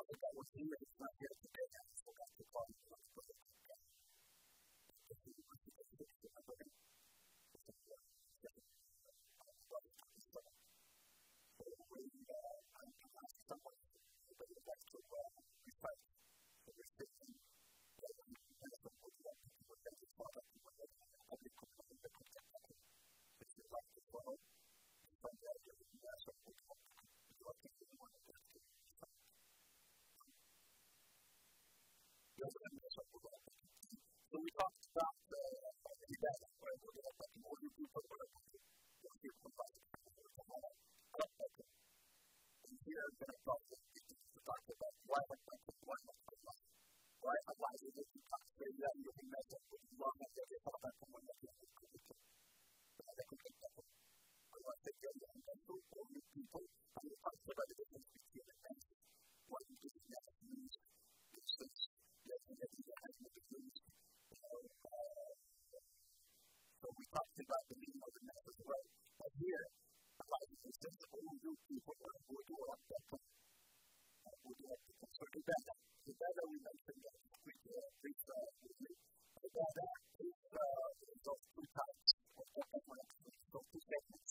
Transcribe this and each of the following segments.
that was here is not here today, and I forgot to call you. So we talked about the data, right? We're going to let more people work with it. We'll see what about it. And here I'm going to talk about why I'm not why I'm not able to talk to you that you can mess up with long as they talk about someone that you can do it. But I can take that one. I want to take the other and go for new people and we'll talk about the difference between the things. What you do is that you use this sense. Yes, and that you have to make it so we talked about the meaning of the message, right? But here, about the sense of all new people who do up that time. Who do up that time. So the data we mentioned that we brief with you. The data is those two types of different so two segments.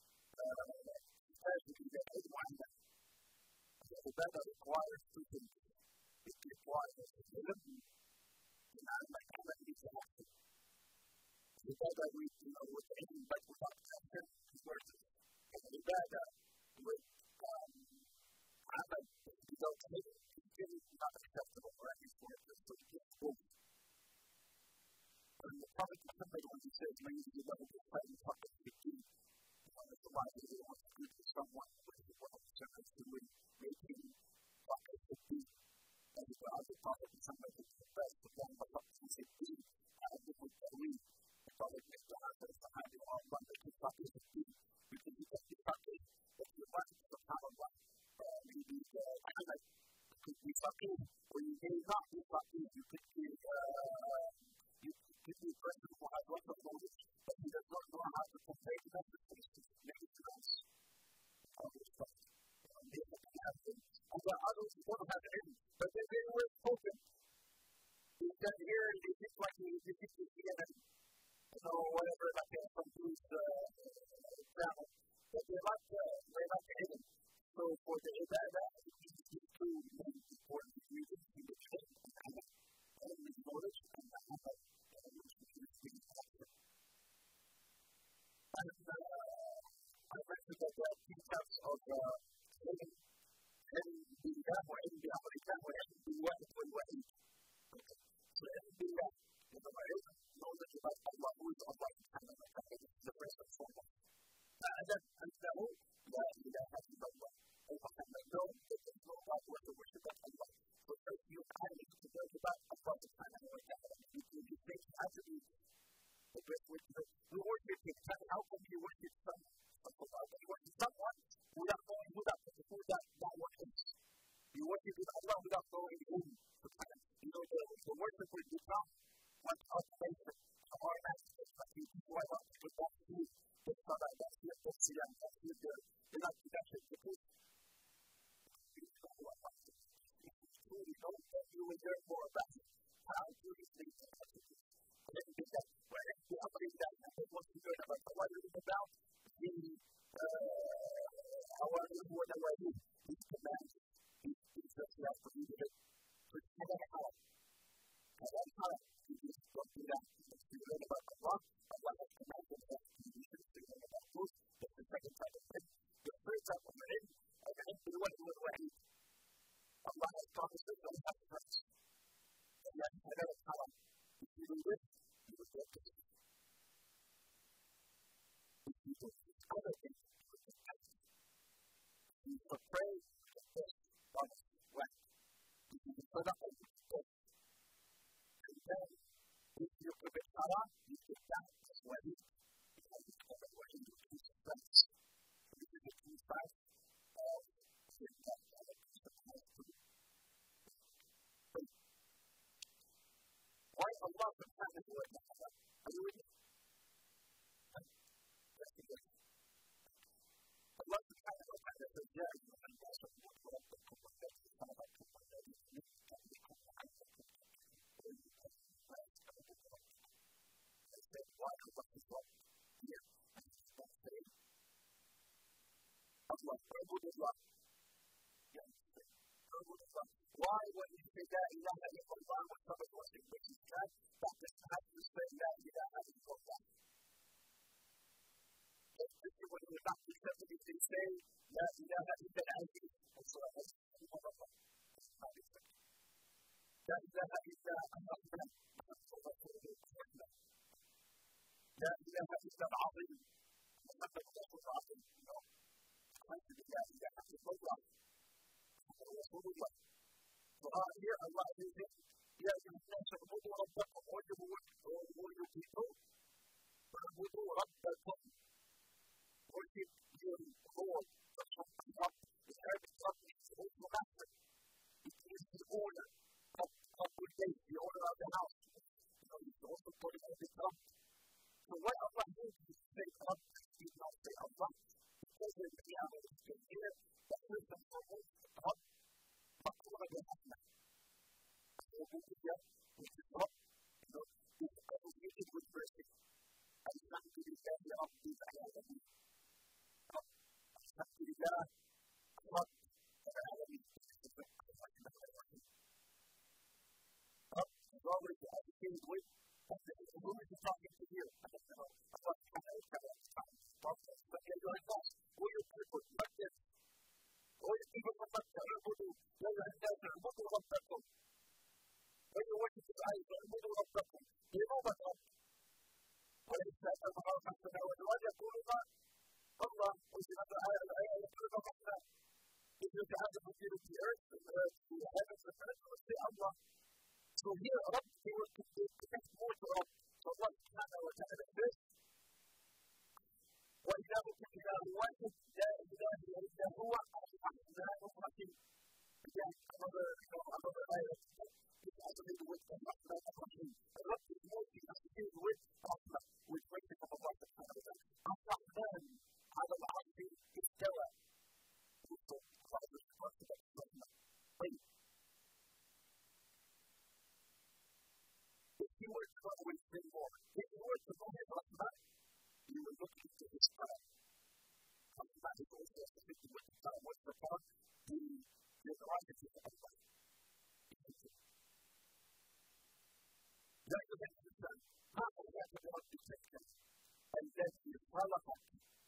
As you can get one that the data requires two things. It requires ability and like how that needs to happen. The data we with anything but without action versus the data with other without anything is not acceptable for any sort of so it gets both. And the product of somebody when he says when you do that with your friend talk to the team, it's a lot of people want to do to someone with the world service to making pocket to be and the other product of somebody that's the best of them but not to say be with the lead. The product makes the answers behind you all one that you pocket to be because you get the pocket that you want to the power one. Maybe I don't like could be fucking or you may not be fucking you could be a person who has lots of knowledge but he does not know how to convey the message to make it nice. All this stuff. And the others who don't have any but they were spoken. You can hear it it's like you think you see it whatever like from these travel. But they like it. So for the data, these two main important ingredients in the chain and knowledge and which is being active. And I mentioned that there are two types of living being that way, and the other that way, and the way it will wait. So being that in the way, knowledge about Allah who is Allah subhanahu wa ta'ala is the first and foremost. And that whole that has to know Muhammad know that there is no God worth of worship but Allah. So first you need to learn about Allah subhanahu wa ta'ala. You think how to be the best worshiper. You worship him. How come you worship someone? You worship someone without knowing who that one is. You worship Allah without knowing whom. The worship will become one automation. Our master, you why not to go back to the Salah, that's the Siyam, that's the because you know that you will learn more about it. How do you think about it? And then you get where the other is that once you learn about what it is about, what the way is commanded, is that you have to read it. So it's kind of how. And that's how you just don't do that. You learn about Allah has commanded that you should learn about truth. That's the second type of thing. The third type of thing, and then the one who will Allah has promised us that we have to trust. And that's another time. If you do this, you will get this. If you do this other thing, you will get this. You will pray, you get this. Promise, right? If you can put up and you get this. And then, if you commit salah, you get that as well. Because you commit what you do to friends. So this is the two sides of the why Allah subhanahu wa ta'ala? Are you with me? That's the good. Allah subhanahu wa ta'ala says, يَا أَيُّهَا النَّاسُ اعْبُدُوا رَبَّكُمْ وَاتَّقُوا الله اعبد الله اعبد الله. Why when you say لا إله إلا الله وصبر وسلم بالإسلام that does not to say لا إله إلا الله. Especially when you're not accepted if they say لا إله إلا العزيز and so on. لا إله إلا الرحمن لا إله إلا العظيم محمد رسول الله الحمد لله لا إله إلا الله رسول الله. وهذه الله يقول يا أيها الناس اعبدوا ربكم واعبدوا ربكم worship your Lord. The Arabic word means also master. It means the owner of the place, the owner of the house. It's also called the Rabb. So what Allah means is to say Rabb, He does not say Allah. Because in the Qiyamah it is clear that first and foremost, Rabb, مقرونة بالرحمة. الربوبية which is Rabb, is associated with mercy. الحمد لله رب العالمين. الحمد لله رب العالمين. Rabb is always associated with who is he talking to here? I don't know. Allah subhanahu wa ta'ala is talking to your boss. Who you people like this? Who you people from Makkah? اعبدوا يا أيها الناس اعبدوا ربكم. When you worship the eyes, اعبدوا ربكم. لنوبة وليس أمر ربنا وجواد يقولون Allah was another ayah يقولون ربنا. If you have the material of the earth, the heavens, the earth, will say Allah. So here, Rabb, he will connect more to Rabb. So Allah subhanahu wa ta'ala says, وَإِلَهُكُمْ إِلَهٌ وَاحِدٌ لَا إِلَهَ إِلَّا هُوَ الرَّحْمَنُ الرَّحِيمُ. Again, another ayah is associated with الرحمن الرحيم. Rabb is mostly associated with Rahmah, with mercy from Allah subhanahu wa ta'ala. الرحمن على العرش استوى. So, Allah is responsible for Rahmah. If you were to always say more, if you were to know His Rahmah, you would look into His Quran. Rahmah is also associated with the Quran. What's the Quran? The generosity of Allah. لا يوجد إنسان ما أحياك برب السكن الذي خلقك.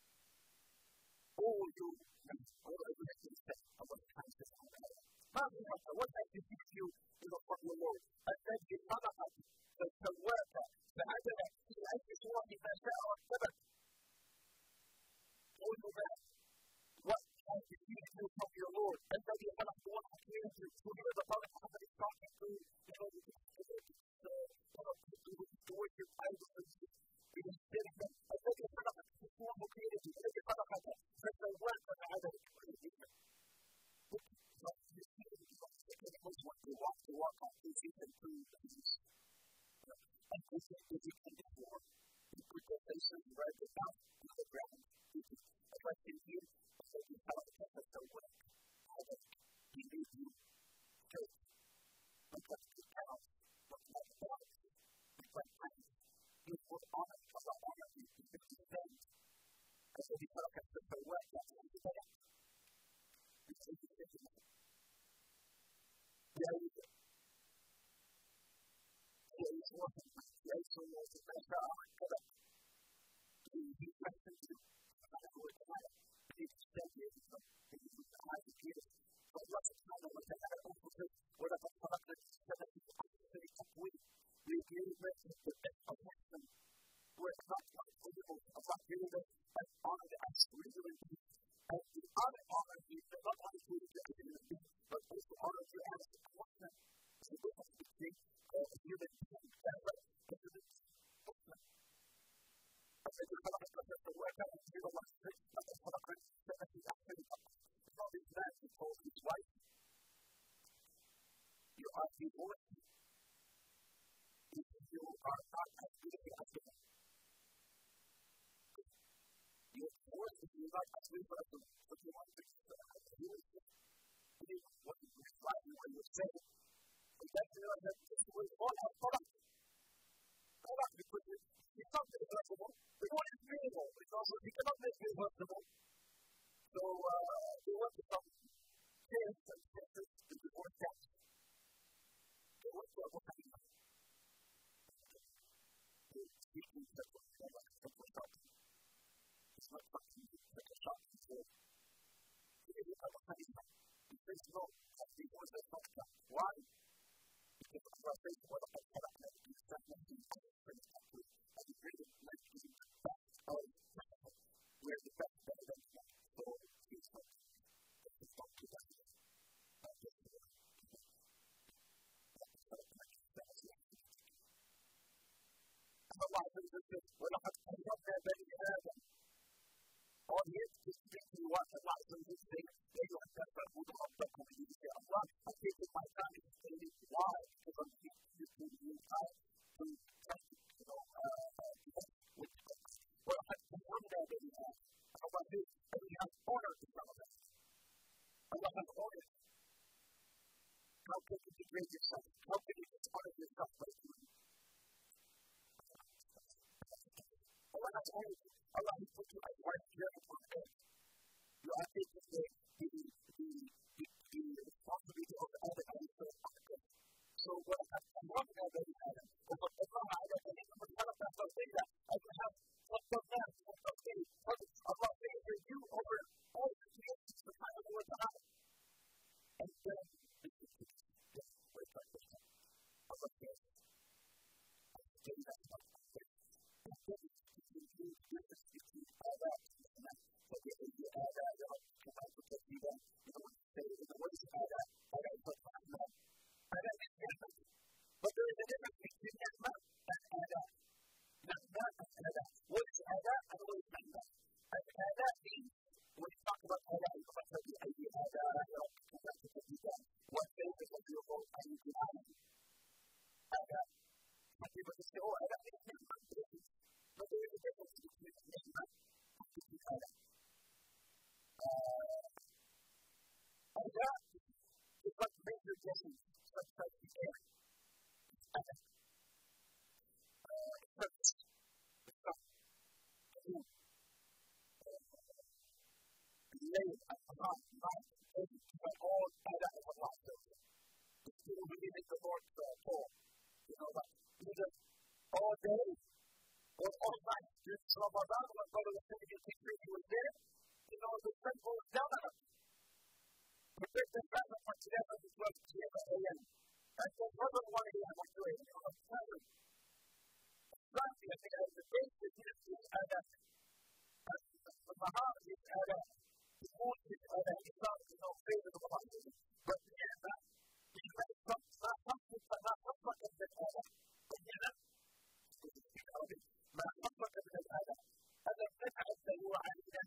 All you instead of what comes to what I can teach you is from the Lord. الذي خلقك فسواك فعدلك في أي صورة ما شاء ركبك. All you that what I can teach you from your Lord. الذي خلق what I can teach you. So here the Prophet Muhammad is talking to to worship idols and instead of them. الذي خلقك فسواك created you. الذي خلقك فسواك فعدلك. What you want to walk on is even through things. And this is what you can do for. You put your face and write it down on the ground. If I can hear, I say you have a purpose of work. How does he lead you? Church. Look at the cows. Look at the dogs. Look at the hands. You put honor. Allah honor you. You put your hands. I said you have a purpose of work. That's what you say. You say you say you Yeah, you do. Yeah, you want to make sure you make sure I'm correct. You question you. I don't know what to matter. You can stay here. You can hide the kids. But lots of time, what I have also said, what I've got product that is 70% of we really make the best of them. We're not capable of not doing this and honor the actual doing this. And the other honor is not only to the human being, but also honor to as a person. So we have to think of a human being that way. But it is person. I think we're going to have to work out and do a lot of things, like a product that is actually it's not his man, he told his wife. You are divorced. You are not as good as you have been. You're divorced if you're not as good as what you want to do. What you describe when you say it. And then you know that this was all our product. Product because it's not irreversible. The one is minimal. It's also, you cannot make it irreversible. So they went to some kids and sisters to divorce them. They went to what kind of speaking that was like a simple shopping. It's not something like a shopping store. They didn't have a honey. Because no, as divorce is not that. Why? Because of frustration, what I said, I'm going to do something to for this country. And the greatest like to be the best of where the best better than that. So it's not too bad. Allah says, وَلَقَدْ أَنْزَلْنَا بَنِي آدَمَ. All he is speaking to what Allah says is saying, أَيُّهَا النَّاسُ اعْبُدُوا رَبَّكُمْ. And you say, Allah, I take it my time to say this. Why? Because I'm speaking to you time to test it, with وَلَقَدْ أَنْزَلْنَا بَنِي آدَمَ. Allah says, and we have honor to some of them. Allah has honor. How can you degrade yourself? How can you dishonor yourself by doing it? Allah has only Allah has put you as right here upon earth. You are taking the responsibility of the other animals on the earth. So what I want to know about Adam, Allah Adam, and even when Allah does say that, I can have what's of them, what's of me, Allah favors you over all the creations, the kind of word to have. And then, Allah says, but there is a difference between Ni'mah and Adab. Ni'mah and Adab. What is Adab and what is Ni'mah? And Adab means, when you talk about Adab, you must have the idea of Adab, what favors of your vote and you can have Adab. Some people just say, oh, Adab is Ni'mah. But there is a difference between Ni'mah and between Adab. Adab is what major blessings, such as the air. Adab. Purpose. The sun. The moon. The lake and the night. But all Adab is Allah. The people who live in the Lord's Torah. You know that. Either all day or all night. During Ramadan, when God was sending you picture, he was there. You know, the sun goes down on us. The person got up on 11 a.m. And so, brother, 1 a.m. on 2 a.m. on Saturday. Sunday, I think, the day is Adab. The Muhammad is Adab. The moon is Adab. It's not, favor of Allah. But Ni'mah, it's not something that not much of the Adab. But Ni'mah, ما حصل من الآلة هذا النفع الدلوع علينا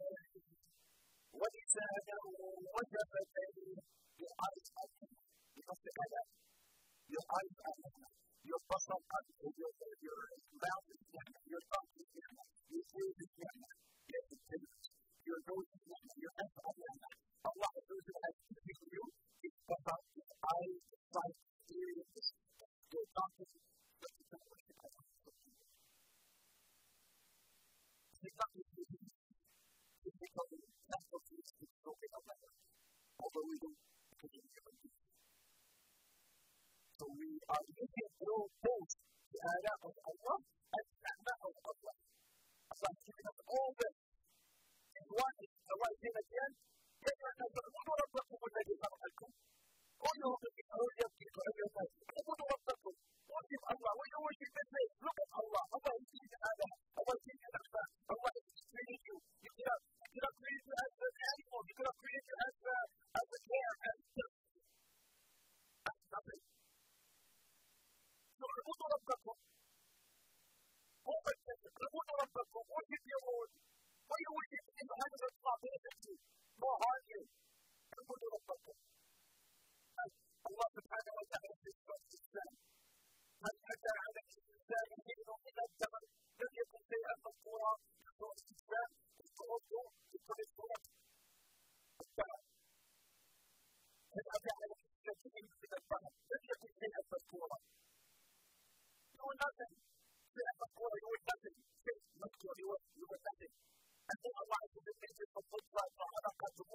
ولسانه وجفتيه يعرف عنه بنص الآلة يعرف عنه يبصر عنه your mouth is نعمة your tongue is نعمة your ears is نعمة your nose is نعمة your hands are نعمة Allah has given you his basar, his eyes, his sight, his ears, your tongue is although we don't continue to do so we are looking through both the Adab of Allah and the Ni'mah of Allah. Allah has given us all this. And one is the right thing again. كلهم يقولون يبكي ويبكي اعبدوا ربكم وارجو الله ويوجه بالليل look at Allah Allah is giving Adab Allah is giving Ni'mah Allah is creating you you cannot create you as an animal you cannot create you as a cat that's nothing so اعبدوا ربكم اعبدوا ربكم worship your Lord ويوجه in the hands of Allah benefits you more harm you اعبدوا ربكم Allah subhanahu wa ta'ala says Islam. هل أتى على الإنسان حين من الدهر لم يكن شيئا مذكورا في سورة الإسلام التوضؤ في كل سورة الدهر. هل أتى على الإنسان حين من الدهر لم يكن شيئا مذكورا. You were nothing. شيئا مذكورا you were nothing. شيء مذكور you were nothing. And then Allah has been made from Qudra وخلقكم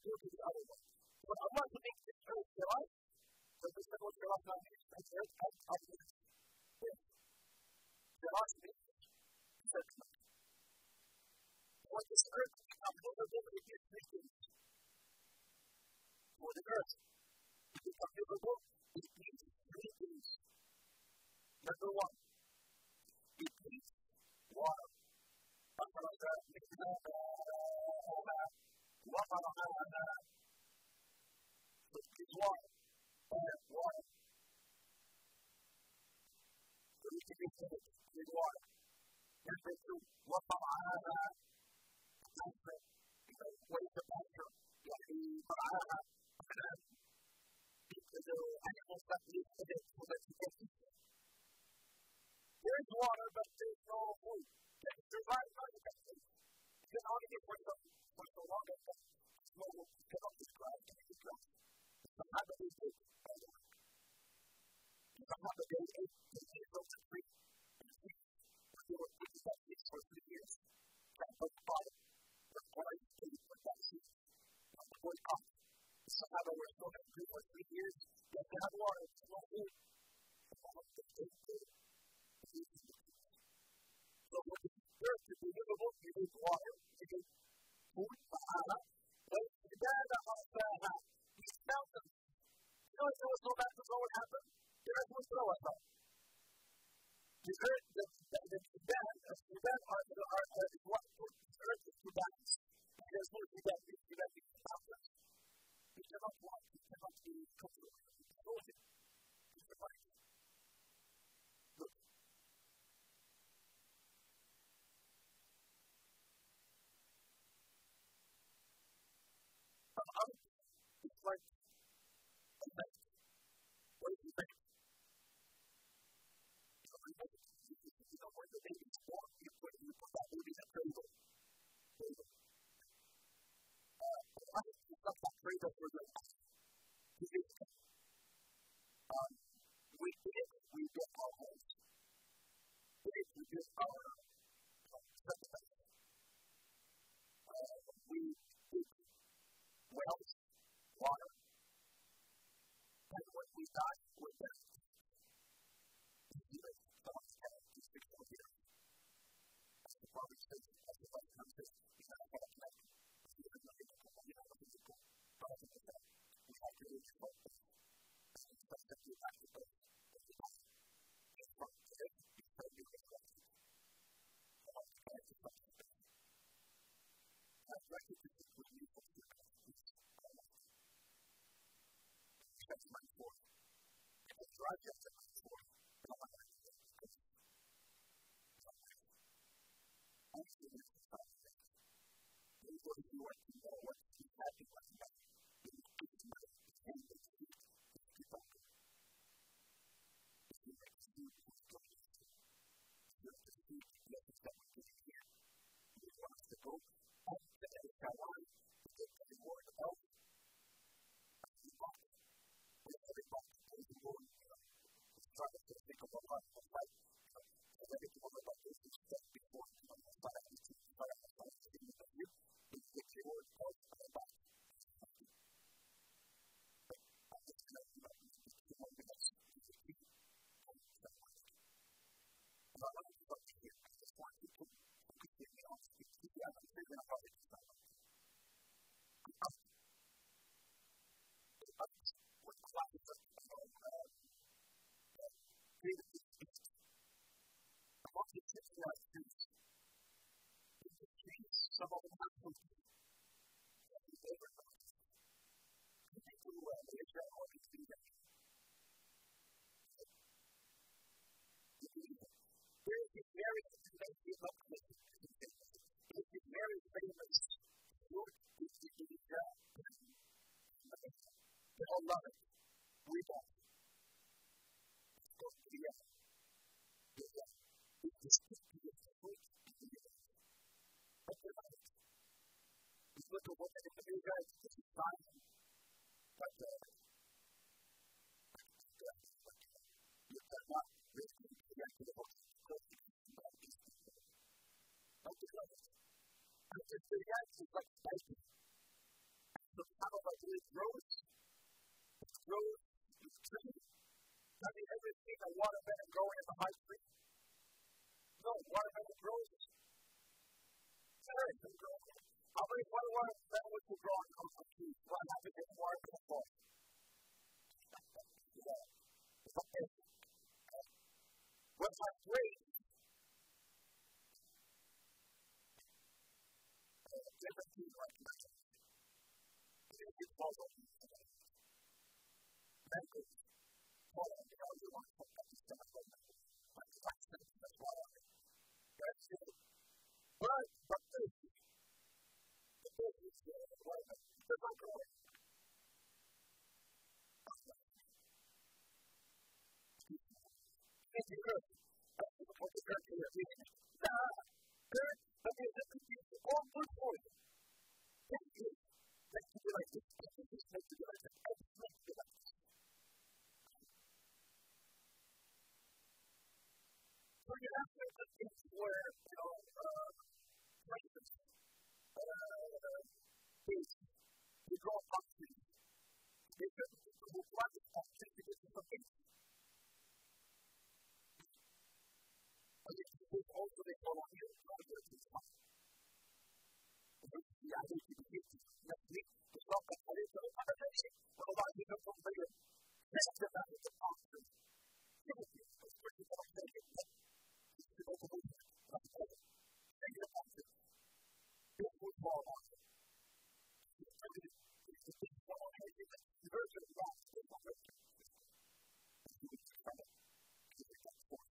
go to the other one. But Allah to make this earth for us, so this is what Allah has made this earth as others. Yes. For us, this is judgment. For this earth to become livable, it is three things. For the earth to become livable, it needs three things. Number one, it needs water. أخرج منها ماءها ومرعاها. So it needs water. Water. So we can get it with water. Number two, ومرعاها. Pasture. Ways of pasture. يعني مرعاها. The animals that live in it so that you can eat them. There is water, but there is no food. You can survive on the food. You can only get for so long as that snow cannot describe anything else. Sometimes it is good. Sometimes it is good. You can go to the tree and see if you were picking that fish for 3 years. Try to put the bottom. The water is getting put that seed. Before it comes. Somehow they were still having food for 3 years. You have to have water. There's no food. So for the earth to be livable, you need water. You need food. These mountains. You know, if there was no mountains, what would happen? The earth would throw us up. The earth, the Sudan is what? The earth is Sudan's. There's no Sudan. Sudan is mountains. You cannot walk. You cannot be comfortable. You can hold it. You can fight. Look. From out, it's like a night. What is the night? You know, when the baby is born, you put that baby in a cradle. It's not that cradle for the we built our homes. We built our settlements. We did wells, water, and when we died, we're dead. Someone's dead to 6 more years. As the prophet says, as the prophet says, he's not a bad man. We have nothing to call. We have nothing to call. Prophet is that. We have to reach for this. And it's just that we have to go. From today, we pray you reflected. I want to connect to something better. I'd like you to think with me for your please. That's my fourth. If I drive you to my fourth, then I'm not going to do it. I'm serious about this. Those of you who want to know what is happening right now, you need to do it. It's going to be people. If you make a food, it's going to be the food that is coming to here. You want us to go up to the Taiwan to get the reward of health. You want it. With every box, there's a reward. It's trying to think of a lot of fight. And then it's all about this step before you know, the fight is to fight on the fight to see with you. It's the reward of health on the back. But I'm just going to know the one because it's a key. I'm not going to talk to you. I just want you to focus with me on speak to you. I'm going to say that I'm probably just not going to with classes of creative speech. I want you to take your students into streets, some of them have something that you favorite classes. You need to Israel or you see that. There is a very expensive location. It is very famous. It's in Israel. They all love it. We don't. It's going to be a it's just to be a fruit in the universe. But they love it. It's like a woman in the Israel, it's just a sign. But you cannot really react to the most closely about these people. Don't you love it? And the reaction is like spicy. So kind of like it grows, it's tree. Have you ever seen a watermelon growing in the high tree? No, watermelon grows. Cherries can grow. How many watermelon would you grow on a tree? What happens if watermelon falls? Okay. What's our tree? Different trees like that. It's called mangoes. You want to put that stuff on like that's why that's it. But this is the microwave. It's good. That's what the country is eating. Good. But it's all good for you. Thank you. Let's do like this. Let's do like this. So you have to think where, for instance, we grow up trees. They just will plant the palm trees to get some things. Also, they go on here, it's fine. I think you can get next week to stop that. I didn't know how to fix it. Well, a lot of people don't figure it. That's the fact that the palm tree. It's pretty much the same. It's the most important. That's the point. Take the palm tree. It will fall on it. It's the big fall on it. It's very good rocks. It's not very good. It's really good from it. It's a good force.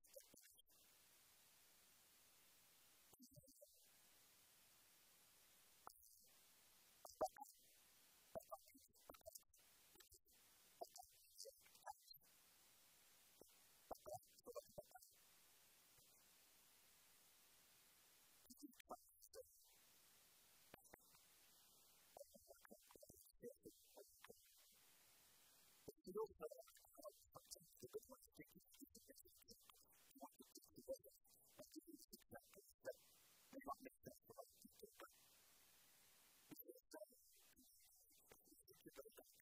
You don't know sometimes the good ones think it's you want to do together and do these examples that may not make sense for other people, but it's just you go back.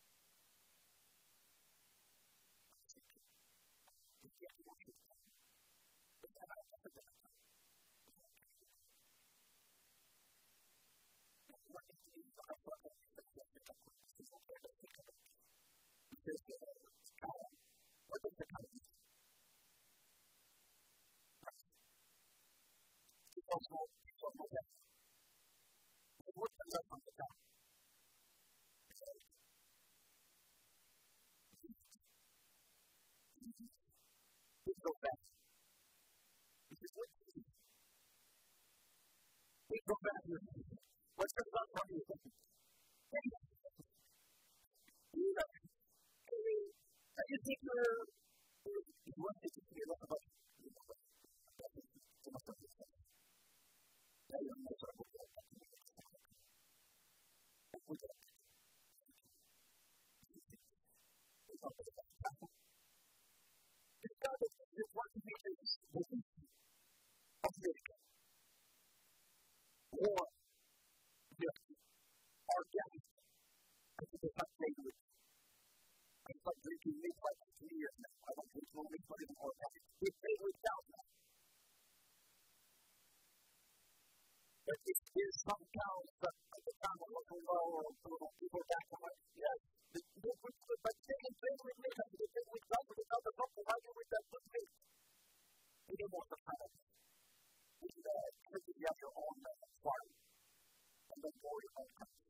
You can't do what you've done. But then I have to do it. What is the I thought that this is okay to think of it. Because what is the kind of it's also that. What comes up on the top? We go back. We go back. What comes up on you? You think you want to be a lot about or organic. I think it's not favorite. I'm not drinking meat like 2 years now. I don't drink more meat, but it's more organic. It's favorite cows now. But if there's some cows that at the time are looking low or people back on it, yes, but they can favorite meat. I think it's favorite cows with another couple. Why do we that good meat? We don't want the cows. You have your own farm and then grow your own country.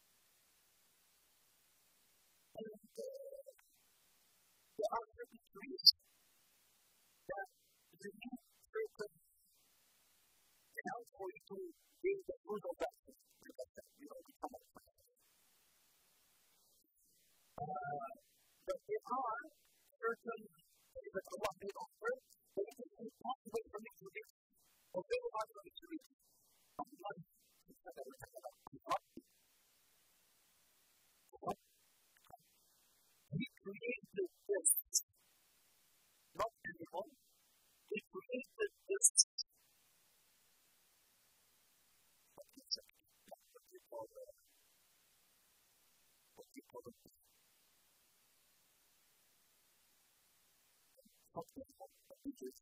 And there are certain trees that you need certain accounts for you to be the fruit of that tree. Become a plant. But there are certain things that a lot of people offer that it is impossible for me to do. Okay, we're not going to read of life. It's not that we're talking about what? He created this. Not anyone. He created this. What is it? What do you call that? for the something that we just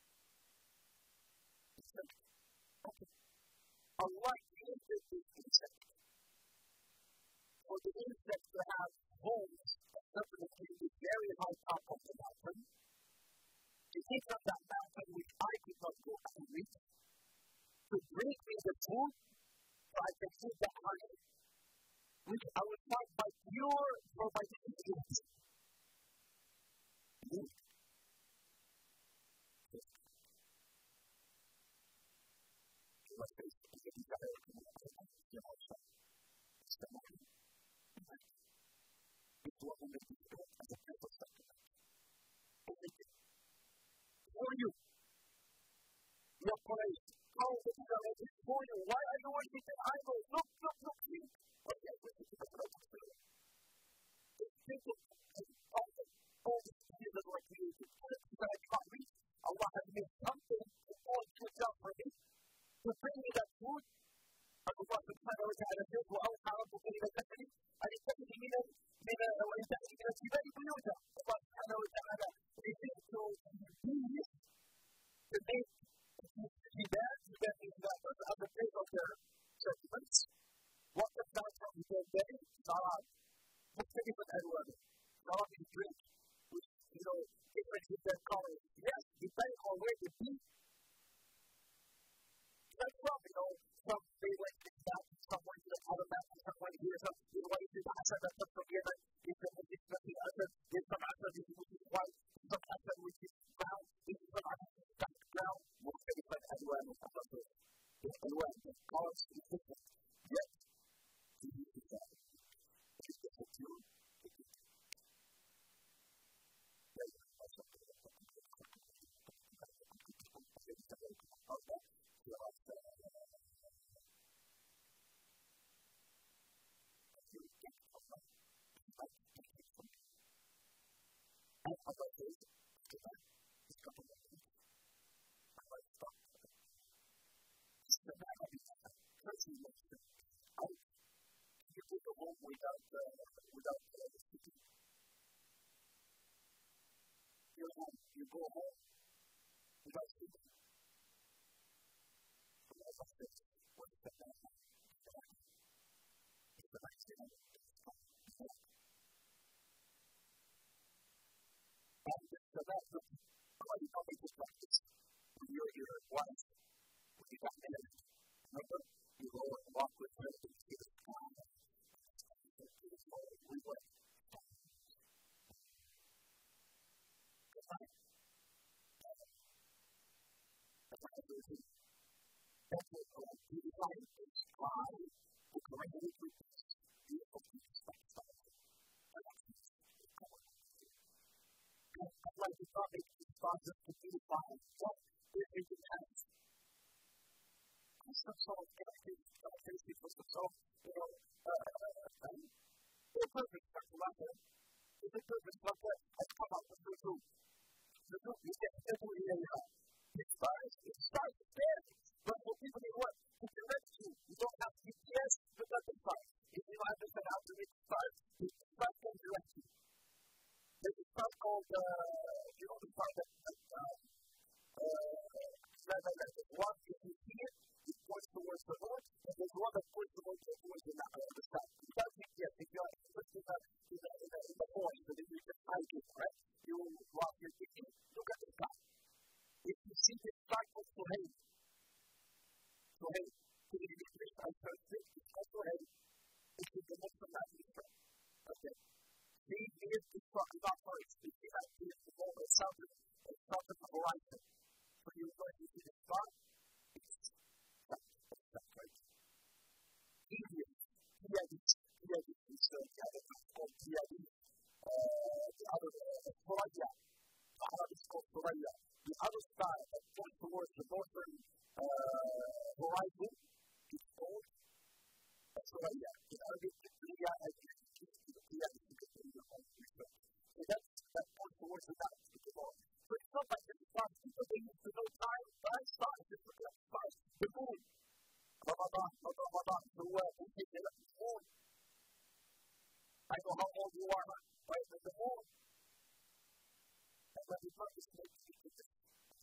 insect. Okay. Unlike the insect, for the insect to have homes definitely with very high top of the mountain, to take up that mountain which I could not go and reach, to bring me the food so I can eat that honey, which I would find by pure probability. For you, your place, how the challenge is for you. Why are you worshiping idols? Look, see. Okay, this is the problem. It's simple and awesome. All the things that were created, that I can't reach. Allah has made something to point it out for me, to bring me that food. Allah subhanahu wa ta'ala says, وَأَوْحَى رَبُّكَ إِلَى النَّحْلِ أَنِ اتَّخِذِي وَإِنْ تَأْتِي مِنَ الْجِبَالِ بُيُوتًا. Allah subhanahu wa ta'ala refers to bees to make jibal means that at the base of their settlements. What comes out from their belly? Sarab. مختلف الألوان. Sarab is drink, which, different in their colors. Yes, depending on where the bee came from, some they went to that, some went to the other mountain, some went here, some went to the Asad that comes from Yemen, the Asad, there's some Asad which is white, some Asad which is brown, there's some Asad which is dark brown, مختلف الألوان والألوان. The ألوان, the colors is different. Yet, the use is that. It is different too. You take a home without the city. You go home without city. What is that? It's the nice thing. And so that's why you don't make this practice. When you're your wife, when you got married, remember, you go and walk with her to see the sky. We went. That's what you define the sky, the created with this beautiful piece of stuff. That's why we thought they could respond to beautify what is in the past. Some sort of characteristic for some sort of, their purpose starts to laugh at. If the purpose like that, I come up with the truth. The truth is that every area it starts there. But for people who want to direct you, you don't have GPS, look at the start. If you don't understand how to read the start can direct you. There's a start called, the start that one, if you see it, it points towards the north, and there's one that points towards the south. Without GPS, if you're in the point, so then you just hide it, right? You walk your ticket, look at the sky. If you see the start of Suhail, to the English, I translate it's not Suhail, it's the Muslim language. Okay. See, here's the start, not first. You see that here's the moment, south of the horizon. So you're going to see the start, it's that, right? Easier. Tiadis is the other thing called Tiadis. The other, Soraya. The Arab is called Soraya. The other star that points towards the northern horizon is called Soraya. In Arabic, Soraya has been used to the Tiadis because of your own research. So that points towards the south. So it's not like the stars. People they used to know time, stars, just look at the stars. The moon. Ramadan. So we take the moon. I know how old you are, right? But the more, and when we love this makes me do this.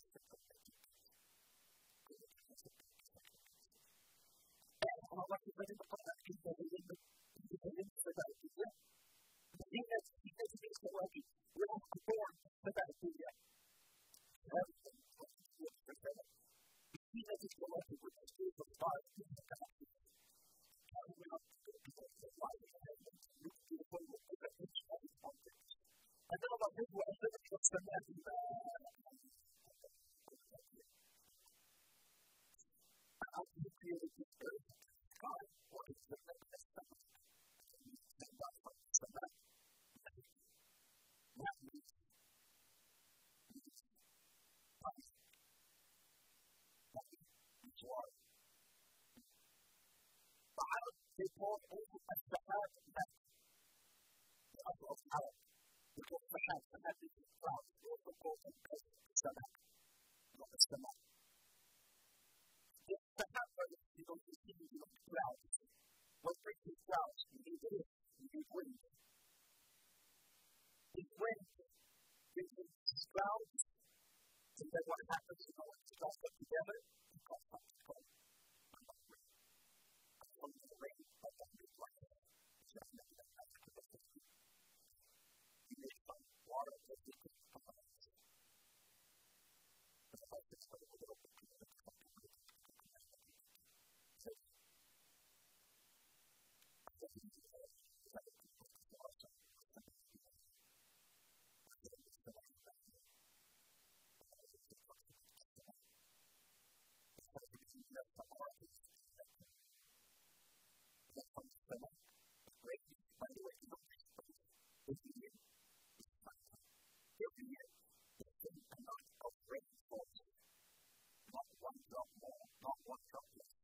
And I want to bring the point that people in the idea. The thing that's so lucky, we don't perform the idea. Everything is presented. The thing that is so lucky with the spirit of God is the connection. And we have to go to the life of heaven. We have to do the point of the each of these objects. I don't know about this one, I think it's the magic. How do you create this earth? God, what is the next step? And that's what it's about. That means life. That means water. God, they call it also as the heart of that. The upper of power. Because the heart is the cloud. They also call it as the stomach. Not the stomach. It's the heart of it. You don't see it, you don't cloud. What brings these clouds? You need wind. You need wind. It's wind. It brings clouds. And then what happens, you know, when it's all put together, it comes up to cold. I'm not rain. I'm going to rain, but I'm not like that. It's not like that. You need some water that you can come out. And if I just put a little bit of it, every year, the same amount of rain falls. Not one drop more, not one drop less.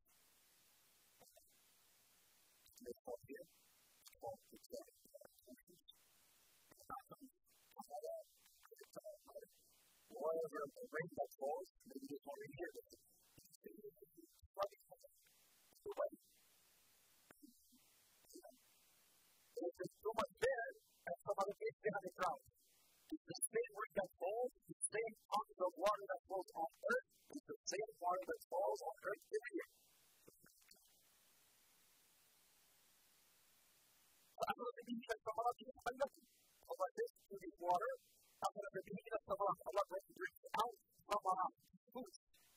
They fall here, fall to the oceans. The mountains come out of wherever the rain that falls, maybe there's one in here. It's flooding something. It's the way. There's so much there, and some other place behind the crowd. It's the same rain that falls, it's the same amount of water that falls on earth, it's the same water that falls on earth every year. I'm going to be here some of you. I'm looking over this to this water. I'm going to be here some of what brings out from our food.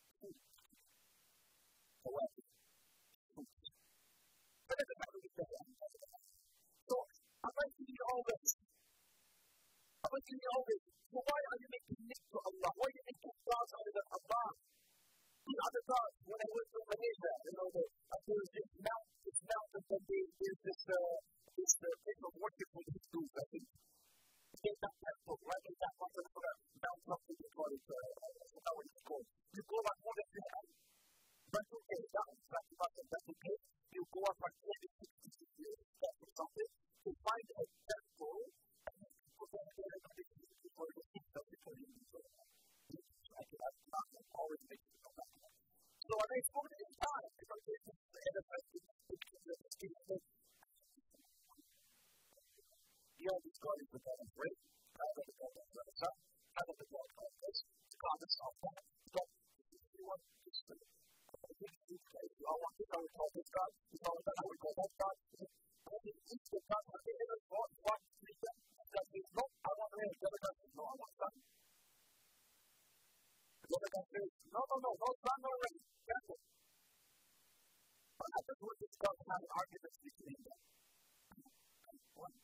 So, I'm going to give you all this. I'm going to give you all this. So why are you making this to Allah? Why are you making gods other than Allah? The other gods, when I went to Malaysia, you know, there's this mountain that there's this place of worship for the Hindus, I think. It's that temple, right? It's that one for Mount something, they call it, how it's called. You go like more than 3 hours. That's okay, that's okay. You go up like 60 years, that's something. To find a temple, and then people go there and they can use it for the things that they can use it for. That's not always makes it come back. So are they spoken in time? Because it's in the first the oldest God is the God of rain, God of the God of the sun, God of the God of this, the God of that. But if you want to say, you all want to know how this God, you know how we call that God. I think each of God has been in a God, one creature, that says, no, I want rain. The other God says, no, I want sun. The other God says, no sun, no rain. That's it. But I just want this God to have an argument between them. One.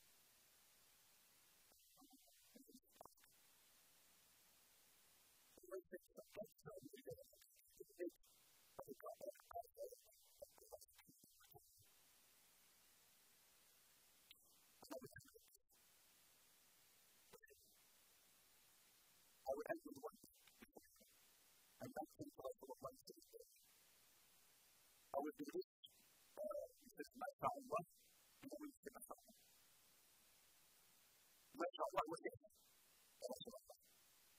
I would end with one thing. I'm not going to talk about one thing. I would do this. This is my sound one. And then we see my sound one. My sound one was here. Also my sound.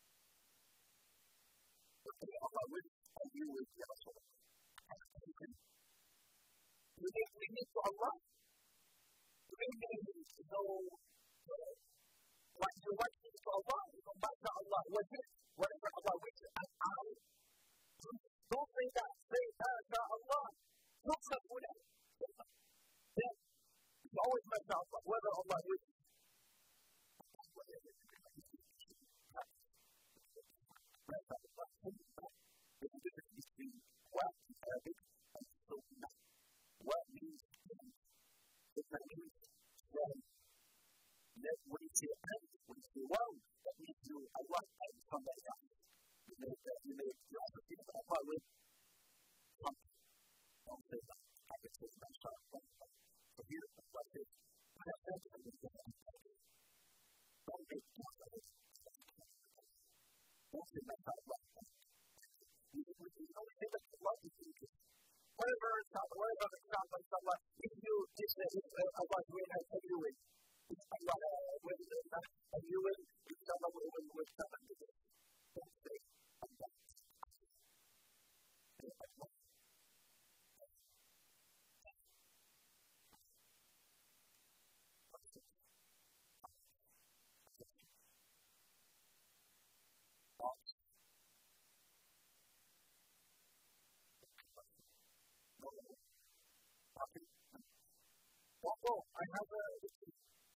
Okay, Allah will, and you will be also. We need to Allah. We need to no like you like things to Allah, you come back to Allah, whatever Allah wishes, and don't say that, say Allah, don't say that. Then, you always make Allah, whether Allah wishes. What means that means that when you say wow, that means you Allah and somebody else. You may also think about Allah with something. Don't say that. I can say that. So here, what is don't make don't say that Allah. You don't say that Allah is interested. Whatever it's not, if you just say Allah will have you in. Allah will have you in, Allah will come and do it. Don't say Allah. I have a